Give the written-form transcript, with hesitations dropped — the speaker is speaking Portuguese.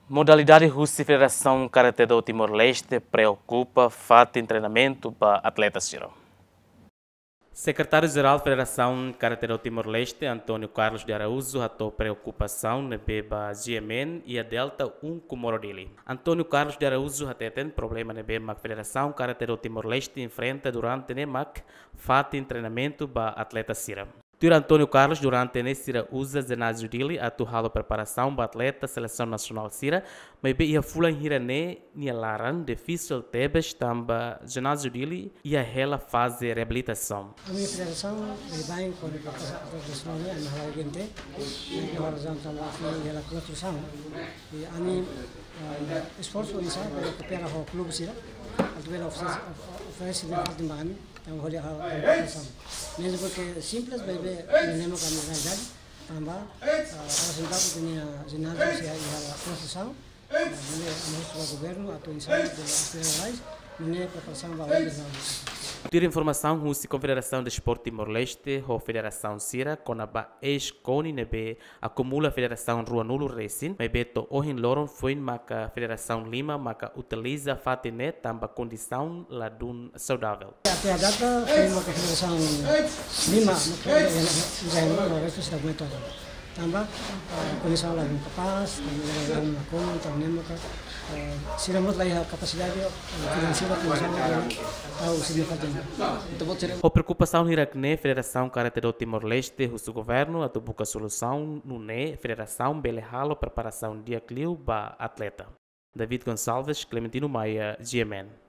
Modalidade Russa Federação Karatê do Timor-Leste preocupa fato em treinamento para atletas geral. Secretário-Geral da Federação Karatê do Timor-Leste, Antônio Carlos de Araújo, atou preocupação na beba GMN e a Delta 1 Comorodili. Antônio Carlos de Araújo até tem problema na beba Federação Karatê do Timor-Leste enfrenta durante NEMAC fato em treinamento para atletas Sira. Antônio Carlos, durante nesse usa ginásio dele, a turralo preparação para atleta seleção nacional Sira, mas bem a fulan hirane ni laran difícil tebes tamba ginásio dele e a ela fase reabilitação. A minha federação é bem com a profissional né, na hora gente, na hora já estamos na construção. E a mim esforço isso para recuperar o clube Sira, a tua oferece de parte de mim. Então, olha a construção. Mesmo porque simples, vai ver o que a realidade, também a resultado tinha ginásio e a construção, o governo, a atuação das federais, não é preparação para o Tira informação da Confederação de Esporte Timor-Leste, a Federação Sira, com a ex-CONI, acumula a Federação Ruanulo Racing, mas beto hoje loron foi a Federação Lima, mas utiliza a FATINE, também condição lá de saudável. Até a data, foi uma Federação Lima, no resto se aguenta. Também condição lá de capaz, também uma conta, também se não lá a capacidade financeira ao significado. A preocupação iraquene Federação Karatê do Timor-Leste, o seu governo, a busca solução no Federação Belehalo preparação de Aclio para atleta. David Gonçalves, Clementino Maia, GMN.